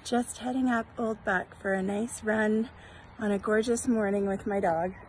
Just heading up Old Buck for a nice run on a gorgeous morning with my dog.